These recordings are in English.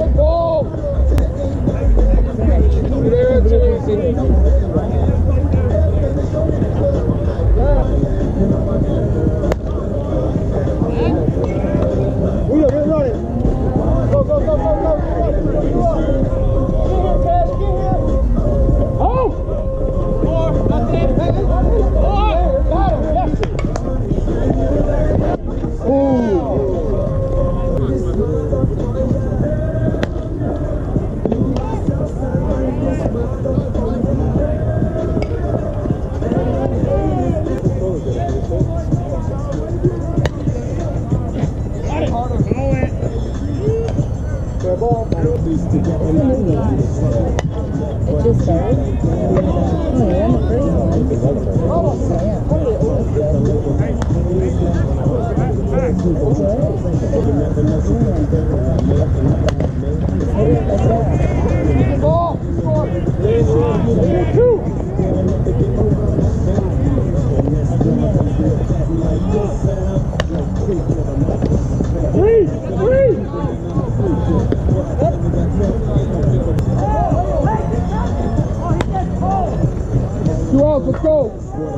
Let's go.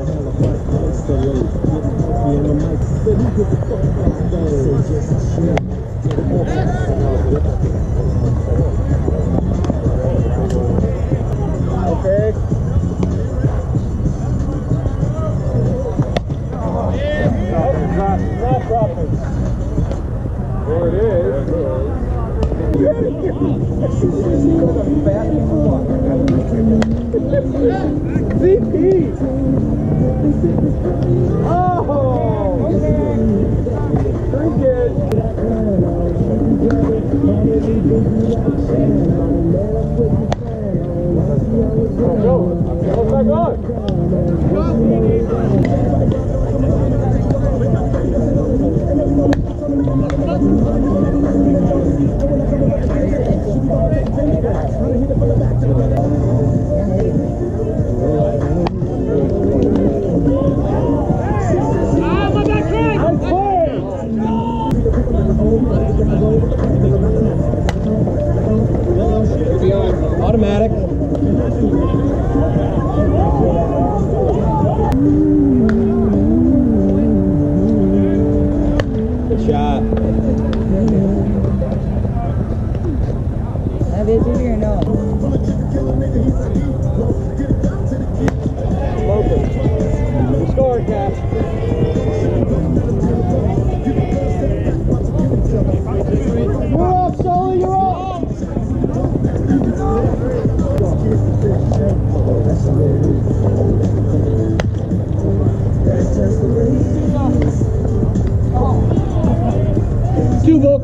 Okay. Not dropping. There it is. VP. Oh, pretty good. Go. Go back on. Automatic. Good shot. That is easier or no? Score, Cash. You're up, Sully, you're up! Two book.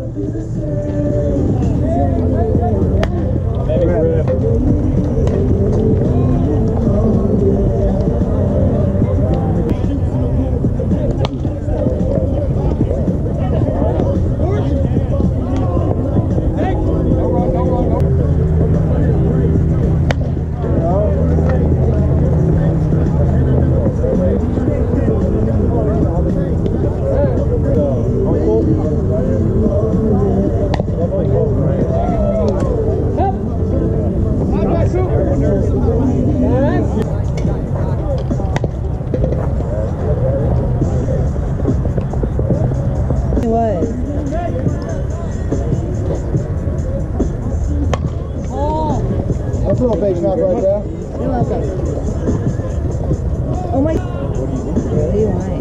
That's a little fake shot right there. You're welcome. Oh my. Really? Why?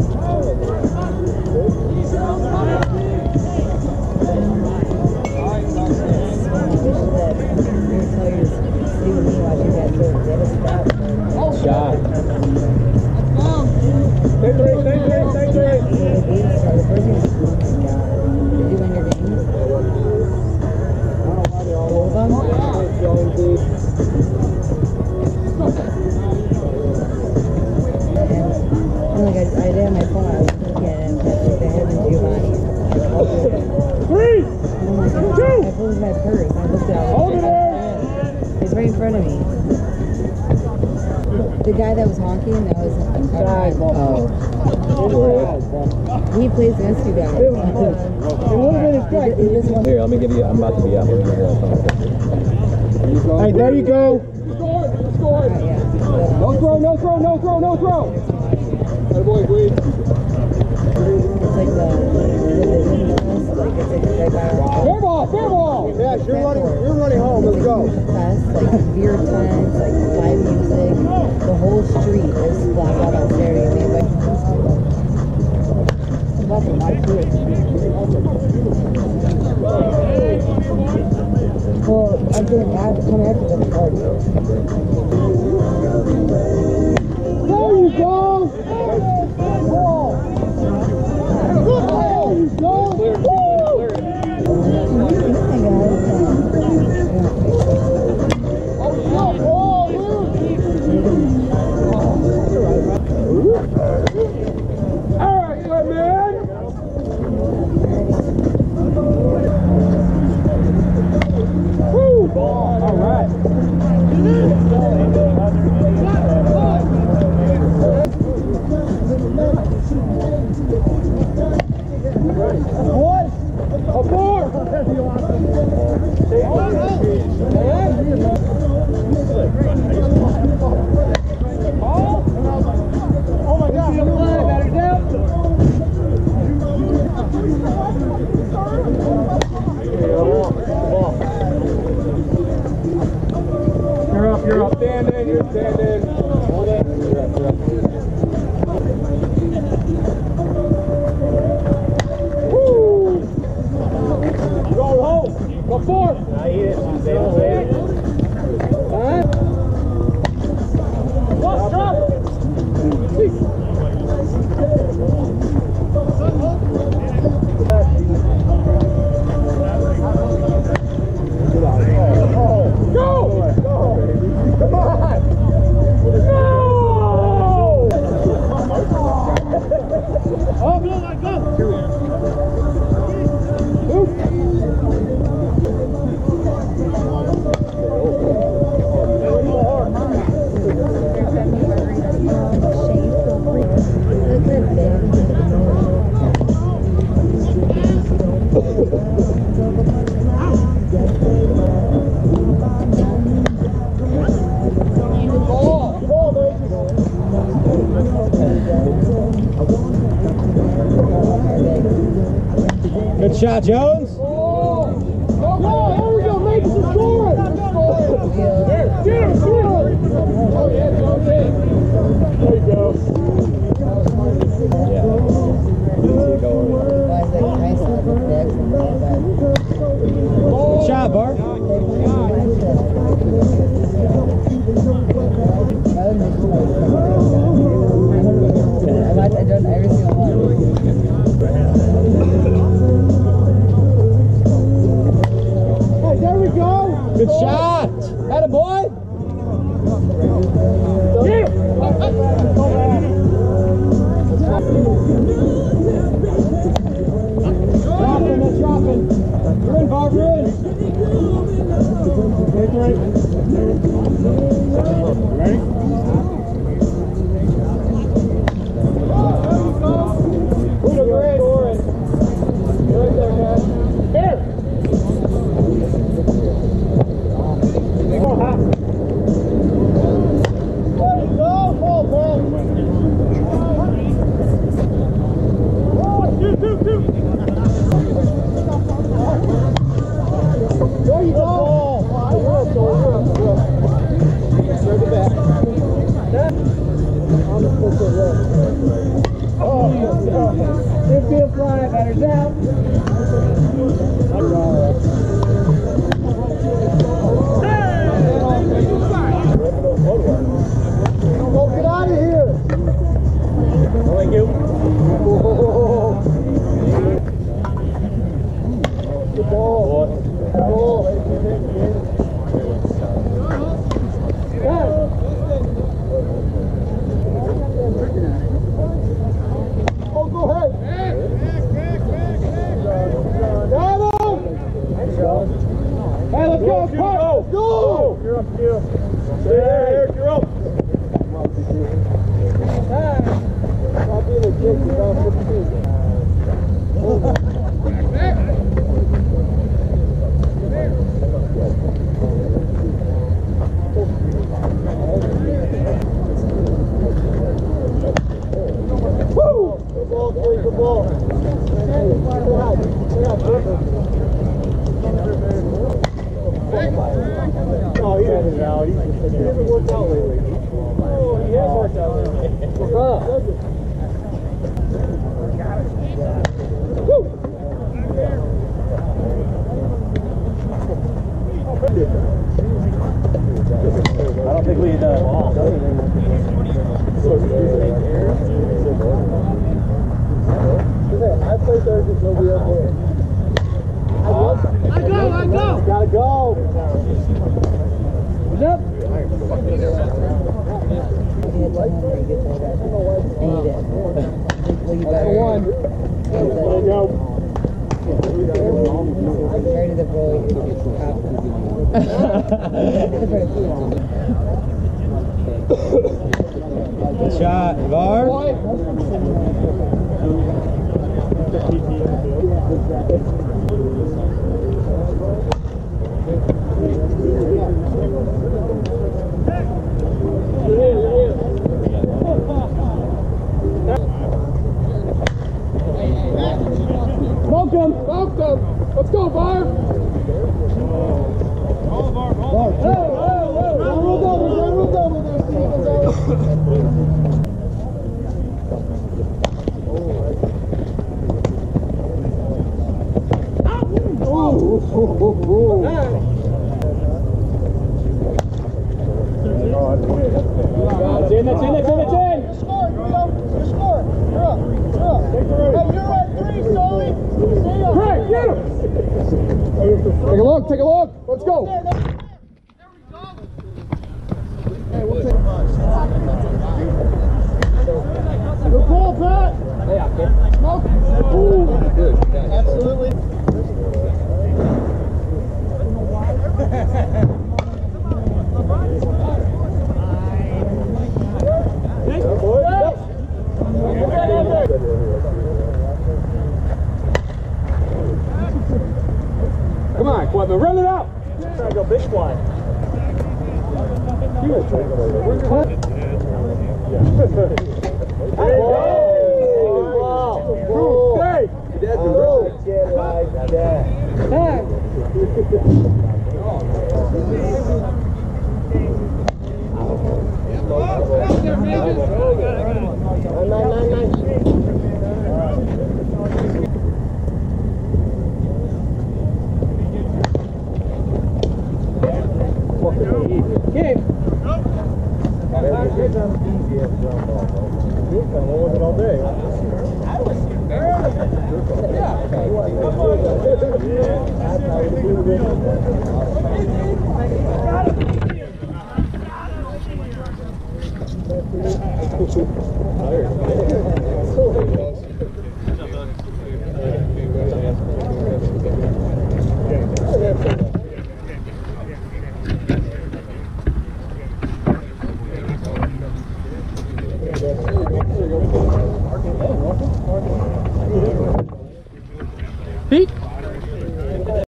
Shot. Stay three. Did you win your game? All of them? I did have my phone. I was looking at it and touched the head and Giovanni. 3, 2. I pulled my purse. I looked at it. Hold it there. It's right in front of me. The guy that was honking, that was outside. Oh. He plays against you guys. It would have been a strike. He just wants Here, let me give you. I'm about to be up. Hey, there you go. yeah. No throw, no throw, no throw, no throw. That boy, Weed. It's like the division test, like it's like right by our Fair ball, fair ball. Yes, you're running home. Let's go. test, like beer tents, like live music. The whole street is blacked out on Saturday. Well, I'm going to come after the party. There you go. There you go. All right, good man. Woo! All right. Oh my God! You're up. Stand in. You're standing. Hold it. You're up. Woo! Go home. Go forth. I eat it. Good shot, Jones. Oh, there we go. Make some score. Get him, Oh, yeah, there you go. Good shot, Bart. I've done every single one. Hey, there we go. Good shot. Atta boy. Dropping. You're in, Bob. You're in. Ready? You're in. You're right there, Cash. Here. Go, hop. There you go. Ball, ball. Two. There you go. You're up. Straight to back. Oh, it'd be a fly. Batter's out. Oh, get out of here. Thank you. Good ball. Oh, go ahead. Got him. Hey, let's go. Go. You're up, Q. Stay there, Eric. You're up. Copy the I go! Gotta go! What's up? One. There you go. Ready to roll. Good shot, Var. Welcome. Let's go, Barb. Take a look. Let's go. Good ball, Pat. Smoke. Ooh, good. Absolutely. Come on, Quadman, run it out! Try to go big fly. Hey! That's a roll. Get like that.